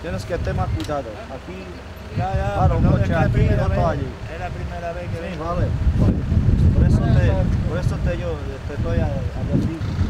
tienes que tener cuidado. Aquí, Ya, para un no, coche es la aquí, primera otro vez. allí. Es la primera vez que Sí, vengo. vale. Por eso te yo te estoy a decir.